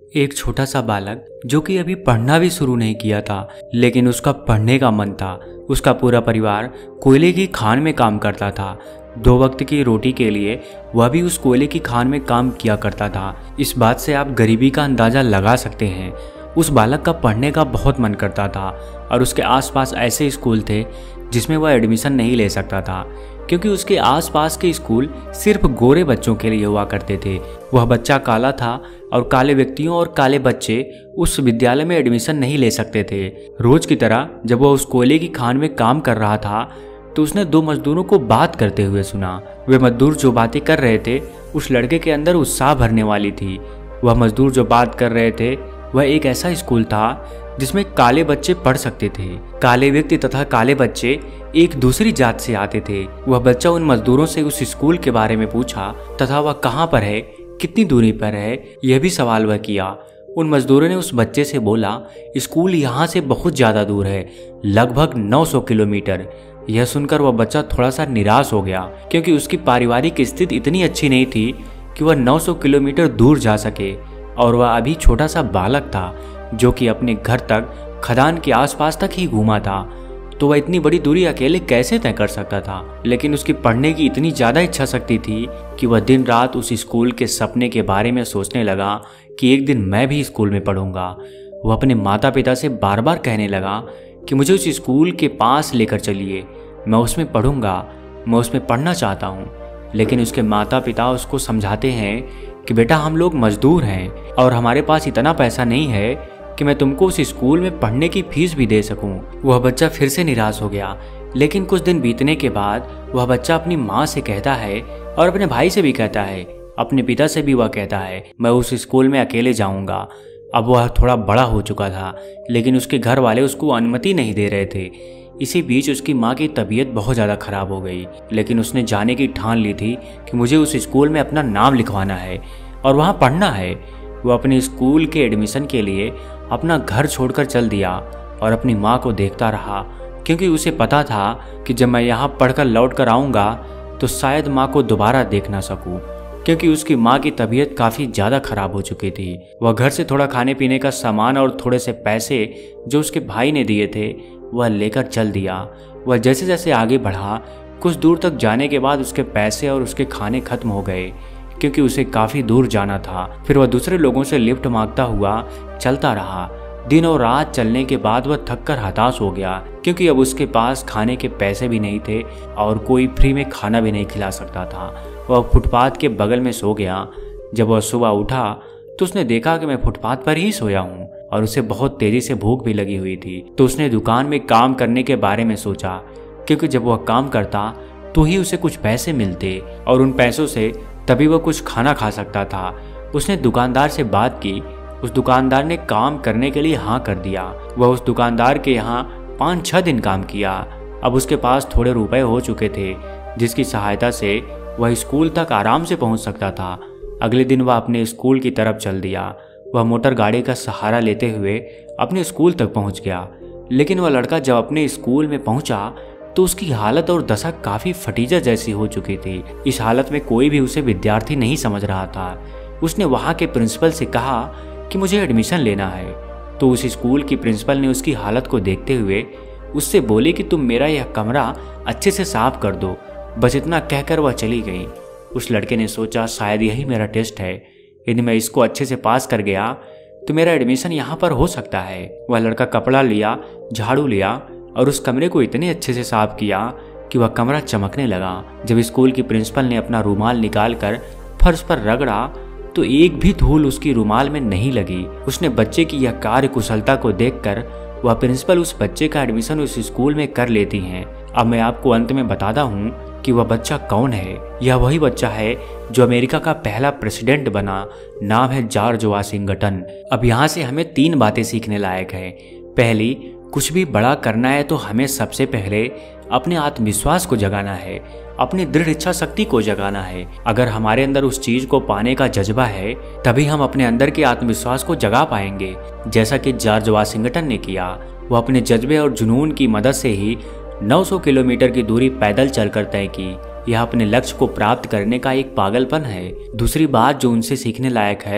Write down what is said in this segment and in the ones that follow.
एक छोटा सा बालक जो कि अभी पढ़ना भी शुरू नहीं किया था, लेकिन उसका पढ़ने का मन था। उसका पूरा परिवार कोयले की खान में काम करता था। 2 वक्त की रोटी के लिए वह भी उस कोयले की खान में काम किया करता था। इस बात से आप गरीबी का अंदाजा लगा सकते हैं। उस बालक का पढ़ने का बहुत मन करता था और उसके आसपास ऐसे स्कूल थे जिसमें वह एडमिशन नहीं ले सकता था, क्योंकि उसके आसपास के स्कूल सिर्फ गोरे बच्चों के लिए हुआ करते थे। वह बच्चा काला था और काले व्यक्तियों और काले बच्चे उस विद्यालय में एडमिशन नहीं ले सकते थे। रोज की तरह जब वह उस कोयले की खान में काम कर रहा था तो उसने 2 मजदूरों को बात करते हुए सुना। वे मजदूर जो बातें कर रहे थे उस लड़के के अंदर उत्साह भरने वाली थी। वह मजदूर जो बात कर रहे थे वह एक ऐसा स्कूल था जिसमें काले बच्चे पढ़ सकते थे। काले व्यक्ति तथा काले बच्चे एक दूसरी जात से आते थे। वह बच्चा उन मजदूरों से उस स्कूल के बारे में पूछा तथा वह कहाँ पर है, कितनी दूरी पर है, यह भी सवाल वह किया। उन मजदूरों ने उस बच्चे से बोला, स्कूल यहाँ से बहुत ज्यादा दूर है, लगभग 900 किलोमीटर। यह सुनकर वह बच्चा थोड़ा सा निराश हो गया, क्योंकि उसकी पारिवारिक स्थिति इतनी अच्छी नहीं थी कि वह 900 किलोमीटर दूर जा सके, और वह अभी छोटा सा बालक था जो कि अपने घर तक खदान के आसपास तक ही घूमा था। तो वह इतनी बड़ी दूरी अकेले कैसे तय कर सकता था। लेकिन उसकी पढ़ने की इतनी ज्यादा इच्छा शक्ति थी कि वह दिन रात उस स्कूल के सपने के बारे में सोचने लगा कि एक दिन मैं भी स्कूल में पढ़ूंगा। वह अपने माता पिता से बार बार कहने लगा कि मुझे उस स्कूल के पास लेकर चलिए, मैं उसमें पढ़ूंगा, मैं उसमें पढ़ना चाहता हूँ। लेकिन उसके माता पिता उसको समझाते हैं कि बेटा, हम लोग मजदूर हैं और हमारे पास इतना पैसा नहीं है कि मैं तुमको उस स्कूल में पढ़ने की फीस भी दे सकूं। वह बच्चा फिर से निराश हो गया। लेकिन कुछ दिन बीतने के बाद वह बच्चा अपनी माँ से कहता है और अपने भाई से भी कहता है, अपने पिता से भी वह कहता है, मैं उस स्कूल में अकेले जाऊंगा। अब वह थोड़ा बड़ा हो चुका था, लेकिन उसके घर वाले उसको अनुमति नहीं दे रहे थे। इसी बीच उसकी माँ की तबीयत बहुत ज़्यादा खराब हो गई, लेकिन उसने जाने की ठान ली थी कि मुझे उस स्कूल में अपना नाम लिखवाना है और वहाँ पढ़ना है। वो अपने स्कूल के एडमिशन के लिए अपना घर छोड़कर चल दिया और अपनी माँ को देखता रहा, क्योंकि उसे पता था कि जब मैं यहाँ पढ़कर लौट कर आऊँगा तो शायद माँ को दोबारा देख ना सकूँ, क्योंकि उसकी माँ की तबीयत काफ़ी ज़्यादा खराब हो चुकी थी। वह घर से थोड़ा खाने पीने का सामान और थोड़े से पैसे जो उसके भाई ने दिए थे वह लेकर चल दिया। वह जैसे जैसे आगे बढ़ा, कुछ दूर तक जाने के बाद उसके पैसे और उसके खाने खत्म हो गए, क्योंकि उसे काफ़ी दूर जाना था। फिर वह दूसरे लोगों से लिफ्ट मांगता हुआ चलता रहा। दिन और रात चलने के बाद वह थक कर हताश हो गया, क्योंकि अब उसके पास खाने के पैसे भी नहीं थे और कोई फ्री में खाना भी नहीं खिला सकता था। वह फुटपाथ के बगल में सो गया। जब वह सुबह उठा तो उसने देखा कि मैं फुटपाथ पर ही सोया हूँ और उसे बहुत तेजी से भूख भी लगी हुई थी। तो उसने दुकान में काम करने के बारे में सोचा, क्योंकि जब वह काम करता तो ही उसे कुछ पैसे मिलते और उन पैसों से तभी वह कुछ खाना खा सकता था। उसने दुकानदार से बात की। उस दुकानदार ने काम करने के लिए हाँ कर दिया। वह उस दुकानदार के यहाँ 5-6 दिन काम किया। अब उसके पास थोड़े रुपए हो चुके थे, जिसकी सहायता से वह स्कूल तक आराम से पहुँच सकता था। अगले दिन वह अपने स्कूल की तरफ चल दिया। वह मोटर गाड़ी का सहारा लेते हुए अपने स्कूल तक पहुँच गया। लेकिन वह लड़का जब अपने स्कूल में पहुँचा तो उसकी हालत और दशा काफ़ी फटीजा जैसी हो चुकी थी। इस हालत में कोई भी उसे विद्यार्थी नहीं समझ रहा था। उसने वहाँ के प्रिंसिपल से कहा कि मुझे एडमिशन लेना है। तो उस स्कूल की प्रिंसिपल ने उसकी हालत को देखते हुए उससे बोली कि तुम मेरा यह कमरा अच्छे से साफ कर दो। बस इतना कहकर वह चली गई। उस लड़के ने सोचा, शायद यही मेरा टेस्ट है, यदि मैं इसको अच्छे से पास कर गया तो मेरा एडमिशन यहाँ पर हो सकता है। वह लड़का कपड़ा लिया, झाड़ू लिया और उस कमरे को इतने अच्छे से साफ किया कि वह कमरा चमकने लगा। जब स्कूल की प्रिंसिपल ने अपना रूमाल निकालकर फर्श पर रगड़ा तो एक भी धूल उसकी रूमाल में नहीं लगी। उसने बच्चे की यह कार्य कुशलता को देखकर वह प्रिंसिपल उस बच्चे का एडमिशन उस स्कूल में कर लेती हैं। अब मैं आपको अंत में बताता हूँ कि वह बच्चा कौन है। यह वही बच्चा है जो अमेरिका का पहला प्रेसिडेंट बना। नाम है जॉर्ज वाशिंगटन। अब यहाँ से हमें 3 बातें सीखने लायक है। पहली, कुछ भी बड़ा करना है तो हमें सबसे पहले अपने आत्मविश्वास को जगाना है, अपनी दृढ़ इच्छा शक्ति को जगाना है। अगर हमारे अंदर उस चीज को पाने का जज्बा है तभी हम अपने अंदर के आत्मविश्वास को जगा पाएंगे, जैसा कि जॉर्ज वाशिंगटन ने किया। वो अपने जज्बे और जुनून की मदद से ही 900 किलोमीटर की दूरी पैदल चलकर तय की। यह अपने लक्ष्य को प्राप्त करने का एक पागलपन है। दूसरी बात जो उनसे सीखने लायक है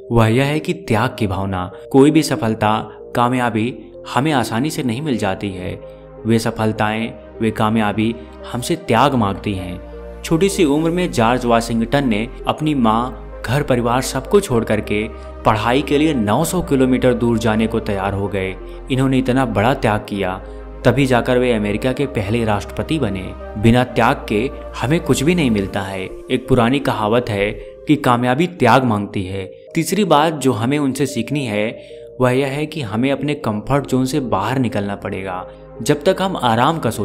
वह यह है कि त्याग की भावना। कोई भी सफलता, कामयाबी हमें आसानी से नहीं मिल जाती है। वे सफलताएं, वे कामयाबी हमसे त्याग मांगती हैं। छोटी सी उम्र में जॉर्ज वाशिंगटन ने अपनी माँ, घर परिवार सबको छोड़ करके पढ़ाई के लिए 900 किलोमीटर दूर जाने को तैयार हो गए। इन्होंने इतना बड़ा त्याग किया, तभी जाकर वे अमेरिका के पहले राष्ट्रपति बने। बिना त्याग के हमें कुछ भी नहीं मिलता है। एक पुरानी कहावत है कि कामयाबी त्याग मांगती है। तीसरी बात जो हमें उनसे सीखनी है वह यह है कि हमें अपने कंफर्ट जोन से बाहर निकलना पड़ेगा। जब तक हम आराम का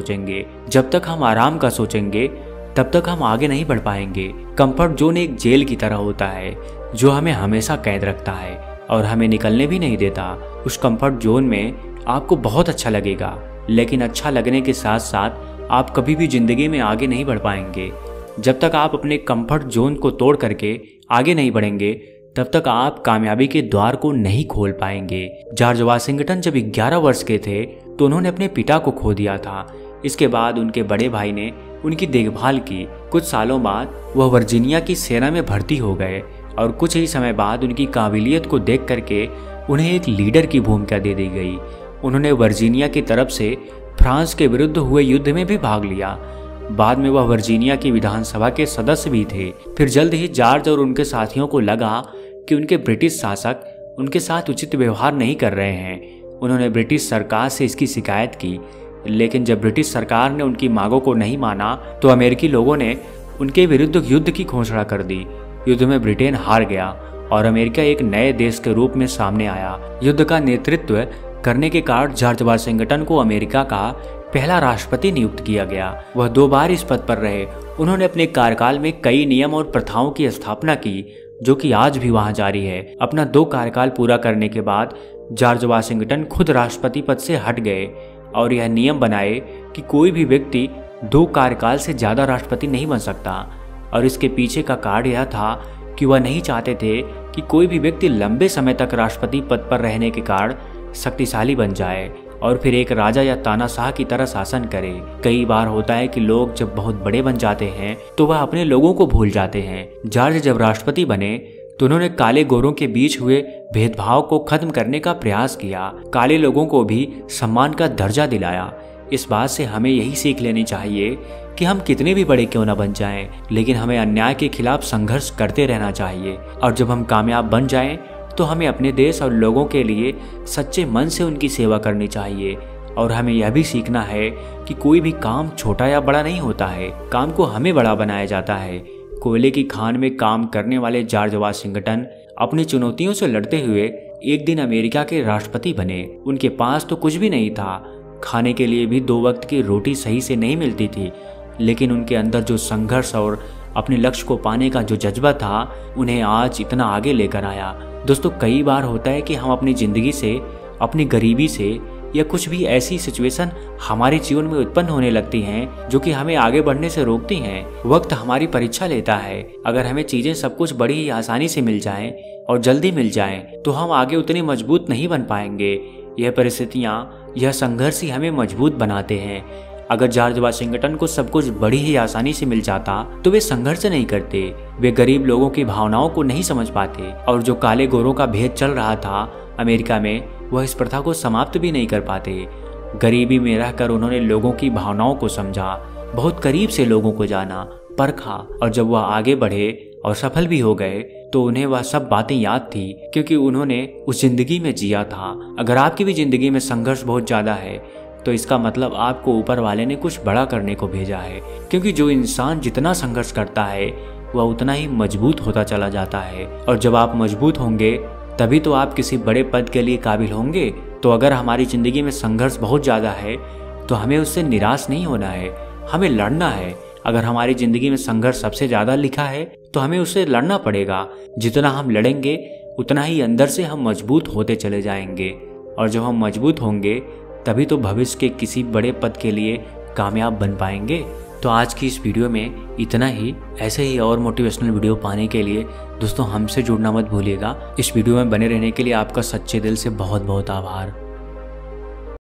सोचेंगे तब तक हम आगे नहीं बढ़ पाएंगे। कंफर्ट जोन एक जेल की तरह होता है जो हमें हमेशा कैद रखता है और हमें निकलने भी नहीं देता। उस कंफर्ट जोन में आपको बहुत अच्छा लगेगा, लेकिन अच्छा लगने के साथ साथ आप कभी भी जिंदगी में आगे नहीं बढ़ पाएंगे। जब तक आप अपने कंफर्ट जोन को तोड़ करके आगे नहीं बढ़ेंगे तब तक आप कामयाबी के द्वार को नहीं खोल पाएंगे। जॉर्ज वाशिंगटन जब 11 वर्ष के थे तो उन्होंने अपने पिता को खो दिया था। इसके बाद उनके बड़े भाई ने उनकी देखभाल की। कुछ सालों बाद वह वर्जीनिया की सेना में भर्ती हो गए और कुछ ही समय बाद उनकी काबिलियत को देख करके उन्हें एक लीडर की भूमिका दे दी गई। उन्होंने वर्जीनिया की तरफ से फ्रांस के विरुद्ध हुए युद्ध में भी भाग लिया। बाद में वह वर्जीनिया की विधानसभा के सदस्य भी थे। फिर जल्द ही जॉर्ज और उनके साथियों को लगा कि उनके ब्रिटिश शासक उनके साथ उचित व्यवहार नहीं कर रहे हैं। उन्होंने ब्रिटिश सरकार से इसकी शिकायत की, लेकिन जब ब्रिटिश सरकार ने उनकी मांगों को नहीं माना तो अमेरिकी लोगों ने उनके विरुद्ध युद्ध की घोषणा कर दी। युद्ध में ब्रिटेन हार गया और अमेरिका एक नए देश के रूप में सामने आया। युद्ध का नेतृत्व करने के कारण जॉर्ज वाशिंगटन को अमेरिका का पहला राष्ट्रपति नियुक्त किया गया। वह 2 बार इस पद पर रहे। उन्होंने अपने कार्यकाल में कई नियम और प्रथाओं की स्थापना की जो कि आज भी वहां जारी है। अपना 2 कार्यकाल पूरा करने के बाद जॉर्ज वाशिंगटन खुद राष्ट्रपति पद से हट गए और यह नियम बनाए कि कोई भी व्यक्ति 2 कार्यकाल से ज्यादा राष्ट्रपति नहीं बन सकता। और इसके पीछे का कारण यह था कि वह नहीं चाहते थे कि कोई भी व्यक्ति लंबे समय तक राष्ट्रपति पद पर रहने के कारण शक्तिशाली बन जाए और फिर एक राजा या तानाशाह की तरह शासन करे। कई बार होता है कि लोग जब बहुत बड़े बन जाते हैं तो वह अपने लोगों को भूल जाते हैं। जॉर्ज जब राष्ट्रपति बने तो उन्होंने काले गोरों के बीच हुए भेदभाव को खत्म करने का प्रयास किया। काले लोगों को भी सम्मान का दर्जा दिलाया। इस बात से हमें यही सीख लेनी चाहिए कि हम कितने भी बड़े क्यों न बन जाएं, लेकिन हमें अन्याय के खिलाफ संघर्ष करते रहना चाहिए। और जब हम कामयाब बन जाएं तो हमें अपने देश और लोगों के लिए सच्चे मन से उनकी सेवा करनी चाहिए। और हमें यह भी सीखना है कि कोई भी काम छोटा या बड़ा नहीं होता है, काम को हमें बड़ा बनाया जाता है। कोयले की खान में काम करने वाले जॉर्ज वाशिंगटन अपनी चुनौतियों से लड़ते हुए एक दिन अमेरिका के राष्ट्रपति बने। उनके पास तो कुछ भी नहीं था, खाने के लिए भी 2 वक्त की रोटी सही से नहीं मिलती थी, लेकिन उनके अंदर जो संघर्ष और अपने लक्ष्य को पाने का जो जज्बा था उन्हें आज इतना आगे लेकर आया। दोस्तों, कई बार होता है कि हम अपनी जिंदगी से, अपनी गरीबी से या कुछ भी ऐसी सिचुएशन हमारे जीवन में उत्पन्न होने लगती हैं जो कि हमें आगे बढ़ने से रोकती हैं। वक्त हमारी परीक्षा लेता है। अगर हमें चीजें सब कुछ बड़ी ही आसानी से मिल जाएं और जल्दी मिल जाएं तो हम आगे उतने मजबूत नहीं बन पाएंगे। यह परिस्थितियां, यह संघर्ष ही हमें मजबूत बनाते हैं। अगर जॉर्ज वाशिंगटन को सब कुछ बड़ी ही आसानी से मिल जाता तो वे संघर्ष नहीं करते, वे गरीब लोगों की भावनाओं को नहीं समझ पाते। और जो काले गोरों का भेद चल रहा था अमेरिका में, वह इस प्रथा को समाप्त भी नहीं कर पाते। गरीबी में रहकर उन्होंने लोगों की भावनाओं को समझा, बहुत करीब से लोगों को जाना, परखा, और जब वह आगे बढ़े और सफल भी हो गए तो उन्हें वह सब बातें याद थी क्योंकि उन्होंने उस जिंदगी में जिया था। अगर आपकी भी जिंदगी में संघर्ष बहुत ज्यादा है तो इसका मतलब आपको ऊपर वाले ने कुछ बड़ा करने को भेजा है, क्योंकि जो इंसान जितना संघर्ष करता है वह उतना ही मजबूत होता चला जाता है। और जब आप मजबूत होंगे तभी तो आप किसी बड़े पद के लिए काबिल होंगे। तो अगर हमारी जिंदगी में संघर्ष बहुत ज्यादा है तो हमें उससे निराश नहीं होना है, हमें लड़ना है। अगर हमारी जिंदगी में संघर्ष सबसे ज्यादा लिखा है तो हमें उससे लड़ना पड़ेगा। जितना हम लड़ेंगे उतना ही अंदर से हम मजबूत होते चले जाएंगे, और जब हम मजबूत होंगे तभी तो भविष्य के किसी बड़े पद के लिए कामयाब बन पाएंगे। तो आज की इस वीडियो में इतना ही। ऐसे ही और मोटिवेशनल वीडियो पाने के लिए दोस्तों हमसे जुड़ना मत भूलिएगा। इस वीडियो में बने रहने के लिए आपका सच्चे दिल से बहुत बहुत आभार।